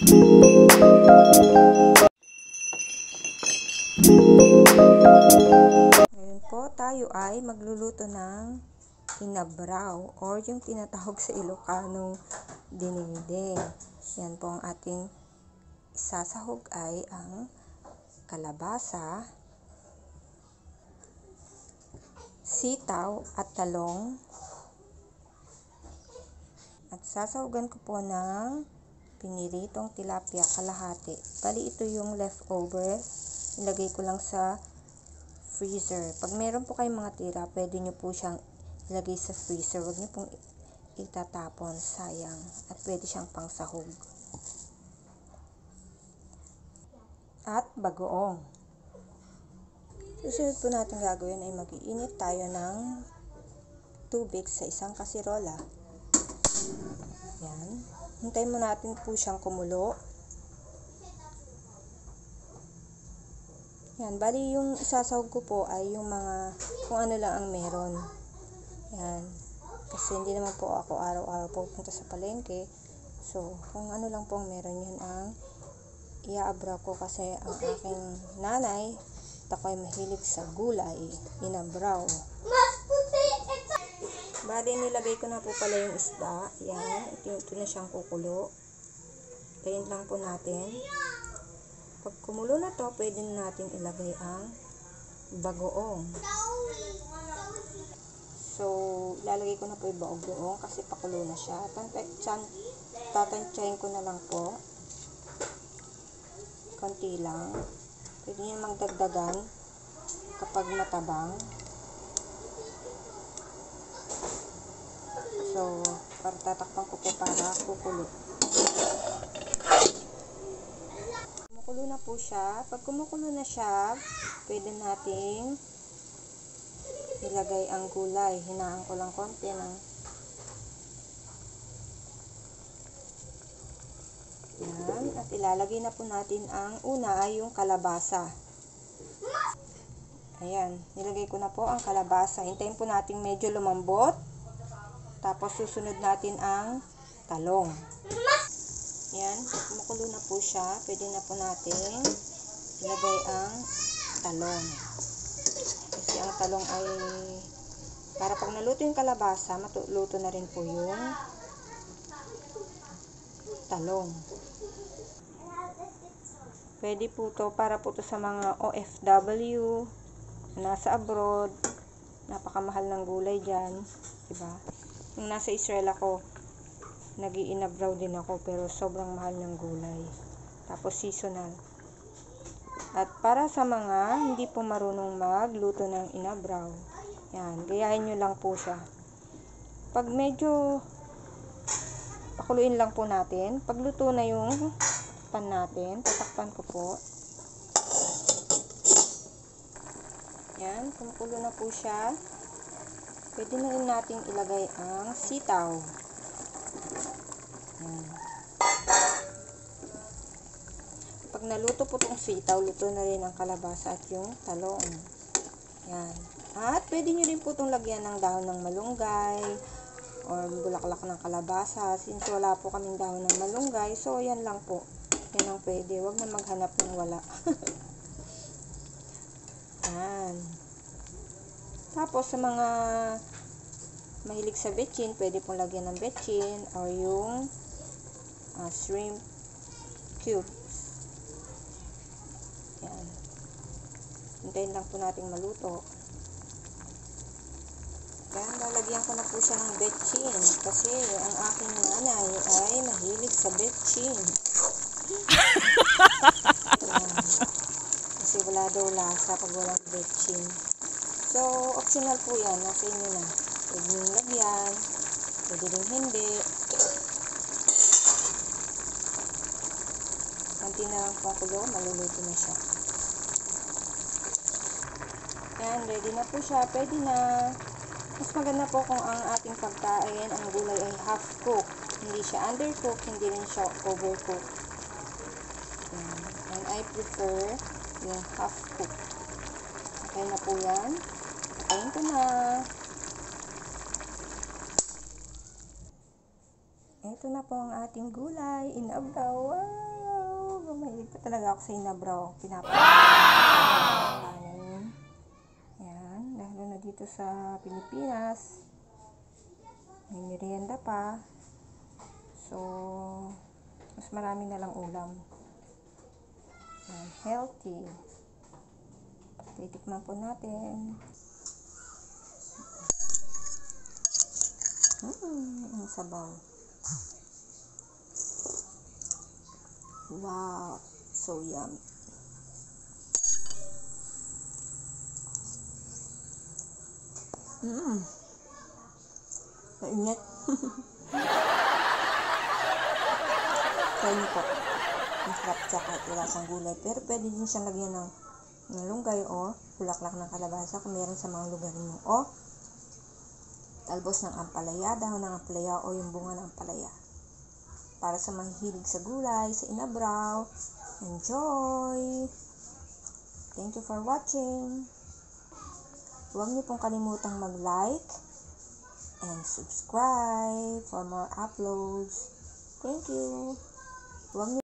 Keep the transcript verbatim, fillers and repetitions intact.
Ngayon po, tayo ay magluluto ng inabraw or yung tinatawag sa Ilocano dinengdeng. Yan po ang ating isasahog ay ang kalabasa, sitaw at talong. At sasahugan ko po ng piniritong tilapia kalahati. Bali ito yung leftover. Ilagay ko lang sa freezer. Pag meron po kayong mga tira, pwede nyo po siyang ilagay sa freezer. Huwag nyo pong itatapon. Sayang. At pwede siyang pangsahog. At bagoong. Susunod po natin gagawin ay mag-iinit tayo ng tubig sa isang kasirola. Yan. Hintayin mo natin po siyang kumulo. Yan, bali yung isasahog ko po ay yung mga kung ano lang ang meron. Yan. Kasi hindi naman po ako araw-araw pupunta sa palengke. So, kung ano lang po ang meron, yun ang iaabraw ko kasi ang aking nanay at ako ay mahilig sa gulay, inabraw. Bali, nilagay ko na po pala yung isda. Yan, ito, ito na siyang kukulo. Tayin lang po natin. Pag kumulo na to, pwede na natin ilagay ang bagoong. So, ilalagay ko na po yung bagoong kasi pakulo na siya. Tatansyahin ko na lang po. Konti lang. Pwede nyo magdagdagan kapag matabang. So, para tatakpan ko po para kukulo. Kumukulo na po siya. Pag kumukulo na siya, pwede nating ilagay ang gulay. Hinaan ko lang konti ng yan. At ilalagay na po natin ang una ay yung kalabasa. Ayan. Nilagay ko na po ang kalabasa. Hintayin po natin medyo lumambot. Tapos susunod natin ang talong. Yan, kumukulo na po siya. Pwede na po natin ilagay ang talong. Kasi ang talong ay para pag naluto yung kalabasa, matuluto na rin po yung talong. Pwede po to para po to sa mga O F W nasa abroad. Napakamahal ng gulay dyan. Diba? Nung nasa Israel ako, nag-iinabraw din ako pero sobrang mahal ng gulay. Tapos seasonal. At para sa mga hindi po marunong magluto ng inabraw, yan, gayahin nyo lang po siya. Pag medyo pakuluin lang po natin, pag luto na yung pan natin, tatakpan ko po. Yan, kumukulo na po siya. Pwede na rin natin ilagay ang sitaw. Yan. Pag naluto po itong sitaw, luto na rin ang kalabasa at yung talong. Yan. At pwede nyo rin po itong lagyan ng dahon ng malunggay or bulaklak ng kalabasa. Since wala po kaming dahon ng malunggay, so yan lang po. Yan ang pwede. Huwag na maghanap ng wala. Yan. Tapos sa mga mahilig sa betchin, pwede pong lagyan ng betchin or yung uh, shrimp cubes. Yan. Hintayin lang po natin maluto. Yan, lalagyan ko na po siya ng betchin kasi ang aking nanay ay mahilig sa betchin. Yan. Kasi wala daw lasa pag walang betchin. So, optional po yan. Nasa inyo na. Pwede nyo lagyan. Pwede rin hindi. Kanti na lang po kulo. Maluluto na siya. Yan. Ready na po siya. Pwede na. Mas maganda po kung ang ating pagkain, ang gulay ay half cook. Hindi siya undercook. Hindi rin siya overcook. Yan. And I prefer yung half cook. Okay na po yan. Patayin ko na. Ito na po ang ating gulay. Inabraw. Wow! mahilig pa talaga ako sa inabraw. Pinapakain. Yan. Lalo na dito sa Pilipinas. May merienda pa. So, mas marami na lang ulam. Yan. Healthy. Titikman po natin. Hmm, ang sabaw. Wow, so yummy. Mmm. Mainit. Try niyo po. Masarap siya kahit wala siyang gulay. Pero pwede din siyang lagyan ng, ng lunggay o bulaklak ng kalabasa kung meron sa mga lugar niyo. O talbos ng ampalaya, dahon ng ampalaya o yung bunga ng ampalaya. Para sa mahihilig sa gulay, sa inabraw, enjoy! Thank you for watching! Huwag niyo pong kalimutang mag-like and subscribe for more uploads. Thank you! Huwag niyo